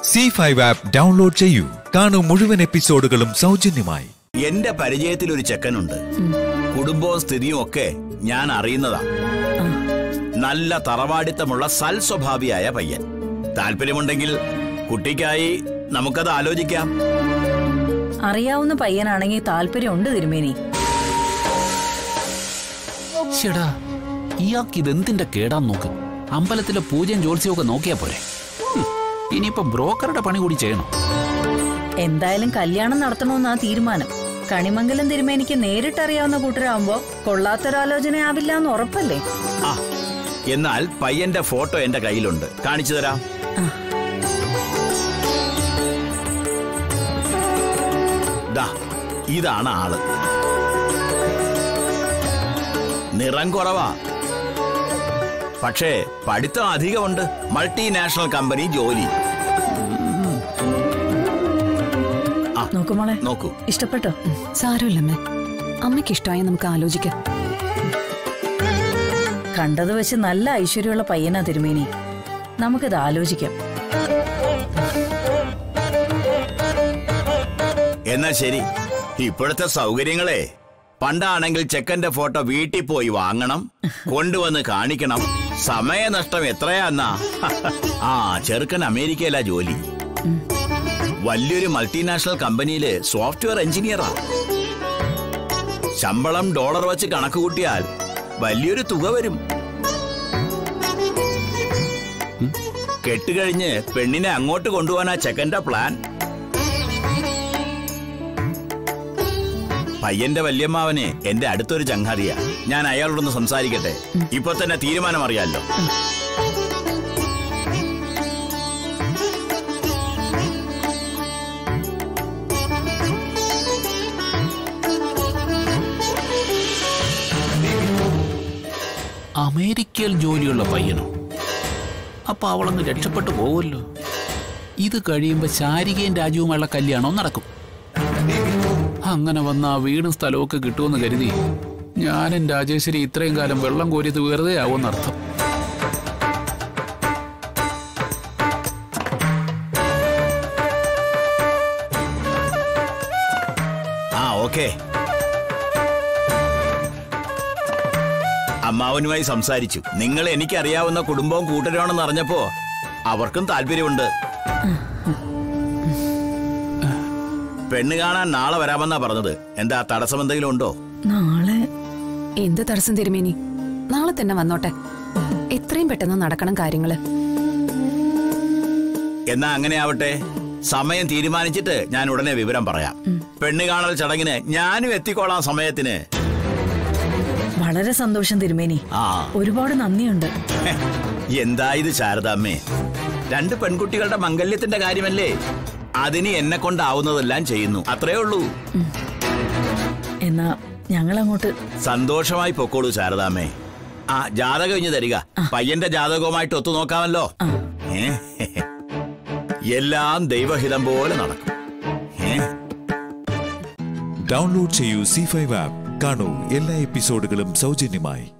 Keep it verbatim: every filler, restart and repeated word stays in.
See five app download ചെയ്യൂ. കാണൂ മുഴുവൻ എപ്പിസോഡുകളും സൗജന്യമായി. എന്റെ പരിചയത്തിൽ ഒരു ചെക്കനുണ്ട്. കുടുംബവും സ്ഥിതിയും ഒക്കെ ഞാൻ അറിയുന്നതാ. നല്ല തറവാടിത്തമുള്ള സൽസ്വഭാവിയായ പയ്യൻ. താല്പര്യമുണ്ടെങ്കിൽ കുട്ടിക്കായി നമുക്കത് ആലോചിക്കാം. അറിയാവുന്ന പയ്യനാണെങ്കിൽ താല്പര്യമുണ്ട് തിരുമേനി. ചേടാ, ഇയാൾക്ക് ഇതെന്തിന്റെ കേടാന്ന് നോക്ക്. അമ്പലത്തിലെ പൂജയും ജോത്സ്യവും ഒക്കെ നോക്കിയാ പോരെ. ഇനിയിപ്പോ ബ്രോക്കറുടെ പണി കൂടി ചെയ്യണം. എന്തായാലും കല്യാണം നടത്തണമെന്നാ തീരുമാനം. കണിമംഗലം തിരുമേനിക്ക് നേരിട്ടറിയാവുന്ന കൂട്ടരാകുമ്പോ കൊള്ളാത്തൊരാലോചനയാവില്ല എന്ന് ഉറപ്പല്ലേ? ആ, എന്നാൽ പയ്യന്റെ ഫോട്ടോ എന്റെ കയ്യിലുണ്ട്, കാണിച്ചു തരാം. ഇതാണ് ആള്. നിറം കുറവാ, പക്ഷേ പഠിത്തം അധികമുണ്ട്. മൾട്ടിനാഷണൽ കമ്പനി ജോലി. നോക്കുമോളെ, നോക്കൂ. ഇഷ്ടപ്പെട്ടോ? സാരമില്ലമ്മേ, അമ്മയ്ക്ക് ഇഷ്ടമായ നമുക്ക് ആലോചിക്കാം. കണ്ടത് വെച്ച് നല്ല ഐശ്വര്യമുള്ള പയ്യനാ തിരുമേനി. നമുക്കിത് ആലോചിക്കാം. എന്നാ ശരി. ഇപ്പോഴത്തെ സൗകര്യങ്ങളെ പണ്ടാണെങ്കിൽ ചെക്കന്റെ ഫോട്ടോ വീട്ടിൽ പോയി വാങ്ങണം, കൊണ്ടുവന്ന് കാണിക്കണം. സമയനഷ്ടം എത്രയാന്നാ. ആ ചെറുക്കൻ അമേരിക്കയിലാ ജോലി. വലിയൊരു മൾട്ടിനാഷണൽ കമ്പനിയില് സോഫ്റ്റ്വെയർ എഞ്ചിനീയറാ. ശമ്പളം ഡോളർ വെച്ച് കണക്ക് കൂട്ടിയാൽ വലിയൊരു തുക വരും. കെട്ടുകഴിഞ്ഞ് പെണ്ണിനെ അങ്ങോട്ട് കൊണ്ടുപോകാനാ ചെക്കന്റെ പ്ലാൻ. പയ്യന്റെ വല്യമ്മാവനെ എന്റെ അടുത്തൊരു ചങ്ങാതിയാ. ഞാൻ അയാളോടൊന്ന് സംസാരിക്കട്ടെ. ഇപ്പൊ തന്നെ തീരുമാനം അറിയാലോ. അമേരിക്കയിൽ ജോലിയുള്ള പയ്യനോ? അപ്പൊ അവളങ്ങ് രക്ഷപ്പെട്ടു പോവല്ലോ. ഇത് കഴിയുമ്പോ ശാരികയും രാജുവുമായുള്ള കല്യാണം നടക്കും. അങ്ങനെ വന്ന ആ വീടും സ്ഥലവും ഒക്കെ കിട്ടുമെന്ന് കരുതി ഞാനും രാജേശ്വരി ഇത്രയും കാലം വെള്ളം കോരിയത് വെറുതെ ആവുമെന്നർത്ഥം. ആ ഓക്കെ. അമ്മാവനുമായി സംസാരിച്ചു. നിങ്ങൾ എനിക്കറിയാവുന്ന കുടുംബവും കൂട്ടരുമാണെന്ന് അറിഞ്ഞപ്പോ അവർക്കും താല്പര്യമുണ്ട്. പെണ്ണ് കാണാൻ നാളെ വരാമെന്നാ പറഞ്ഞത്. എന്താ തടസ്സം എന്തെങ്കിലും ഉണ്ടോ? നാളെ എന്ത് തടസ്സം തിരുമേനി? നാളെ തന്നെ വന്നോട്ടെ. എത്രയും പെട്ടെന്ന് നടക്കണം കാര്യങ്ങള്. എന്നാ അങ്ങനെ ആവട്ടെ. സമയം തീരുമാനിച്ചിട്ട് ഞാൻ ഉടനെ വിവരം പറയാം. പെണ്ണ് കാണൽ ചടങ്ങിന് ഞാനും എത്തിക്കോളാം സമയത്തിന്. വളരെ സന്തോഷം തിരുമേനി. ആ, ഒരുപാട് നന്ദിയുണ്ട്. എന്താ ഇത് ശാരദാമ്മേ, രണ്ട് പെൺകുട്ടികളുടെ മംഗല്യത്തിന്റെ കാര്യമല്ലേ? അതിന് എന്നെ കൊണ്ടാവുന്നതെല്ലാം ചെയ്യുന്നു, അത്രേ ഉള്ളൂ. എന്നാ ഞങ്ങൾ അങ്ങോട്ട്. സന്തോഷമായി പൊക്കോളൂ ശാരദാമ്മേ. ആ ജാതകം ഇഞ്ഞു തരിക. പയ്യന്റെ ജാതകവുമായിട്ട് ഒത്തു നോക്കാമല്ലോ. എല്ലാം ദൈവഹിതം പോലെ നടക്കും. ഡൗൺലോഡ് ചെയ്യൂ സീ ഫൈവ് ആപ്പ്. കാണൂ എല്ലാ എപ്പിസോഡുകളും സൗജന്യമായി.